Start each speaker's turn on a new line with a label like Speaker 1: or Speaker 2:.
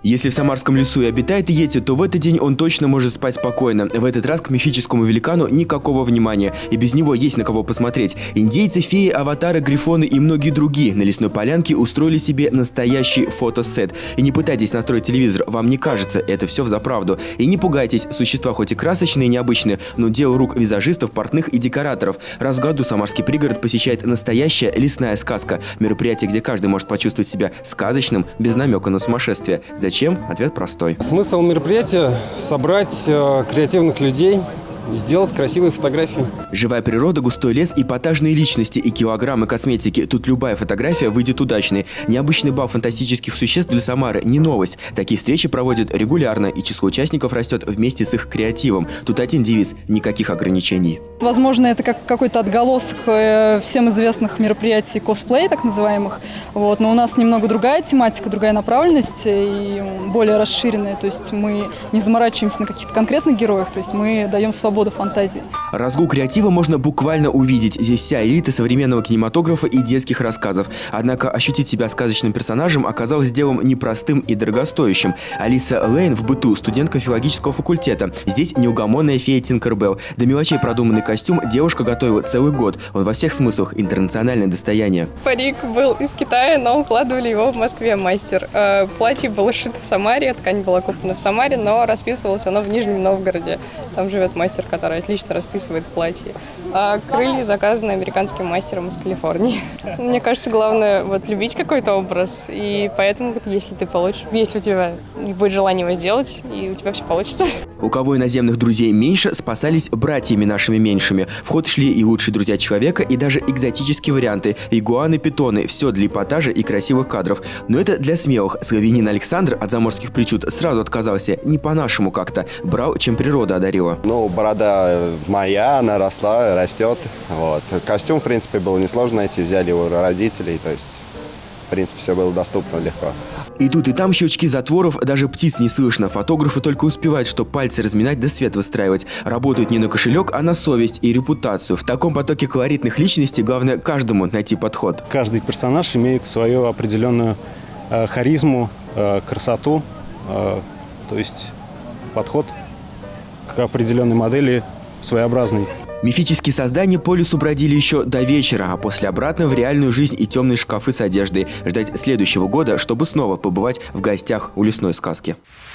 Speaker 1: Если в Самарском лесу и обитает йети, то в этот день он точно может спать спокойно. В этот раз к мифическому великану никакого внимания. И без него есть на кого посмотреть. Индейцы, феи, аватары, грифоны и многие другие на лесной полянке устроили себе настоящий фотосет. И не пытайтесь настроить телевизор, вам не кажется, это все взаправду. И не пугайтесь, существа хоть и красочные и необычные, но дело рук визажистов, портных и декораторов. Раз в году самарский пригород посещает настоящая лесная сказка. Мероприятие, где каждый может почувствовать себя сказочным, без намека на сумасшествие. Зачем? Ответ простой.
Speaker 2: Смысл мероприятия – собрать креативных людей и сделать красивые фотографии.
Speaker 1: Живая природа, густой лес, эпатажные личности и килограммы косметики. Тут любая фотография выйдет удачной. Необычный бал фантастических существ для Самары – не новость. Такие встречи проводят регулярно, и число участников растет вместе с их креативом. Тут один девиз – никаких ограничений.
Speaker 3: Возможно, это как какой-то отголосок всем известных мероприятий косплей, так называемых. Вот. Но у нас немного другая тематика, другая направленность и более расширенная. То есть мы не заморачиваемся на каких-то конкретных героях, то есть мы даем свободу фантазии.
Speaker 1: Разгул креатива можно буквально увидеть. Здесь вся элита современного кинематографа и детских рассказов. Однако ощутить себя сказочным персонажем оказалось делом непростым и дорогостоящим. Алиса Лейн в быту студентка филологического факультета. Здесь неугомонная фея Тинкербелл. До мелочей продуманный костюм девушка готовила целый год. Он во всех смыслах интернациональное достояние.
Speaker 4: Парик был из Китая, но укладывали его в Москве мастер. Платье было сшито в Самаре, ткань была куплена в Самаре, но расписывалось оно в Нижнем Новгороде. Там живет мастер, который отлично расписывает платье. А крылья заказаны американским мастером из Калифорнии. Мне кажется, главное любить какой-то образ. И поэтому, если у тебя будет желание его сделать, и у тебя все получится.
Speaker 1: У кого иноземных друзей меньше, спасались братьями нашими меньшими. В ход шли и лучшие друзья человека, и даже экзотические варианты. Игуаны, питоны. Все для эпатажа и красивых кадров. Но это для смелых. Славянин Александр от заморских причуд сразу отказался. Не по-нашему как-то. Брал, чем природа одарила.
Speaker 5: Борода моя, она растет. Вот. Костюм, в принципе, было несложно найти. Взяли его у родителей. То есть, в принципе, все было доступно легко.
Speaker 1: И тут, и там щелчки затворов, даже птиц не слышно. Фотографы только успевают, что пальцы разминать да свет выстраивать. Работают не на кошелек, а на совесть и репутацию. В таком потоке колоритных личностей главное каждому найти подход.
Speaker 2: Каждый персонаж имеет свою определенную харизму, красоту, то есть подход к определенной модели своеобразный.
Speaker 1: Мифические создания по лесу бродили еще до вечера, а после обратно в реальную жизнь и темные шкафы с одеждой. Ждать следующего года, чтобы снова побывать в гостях у лесной сказки.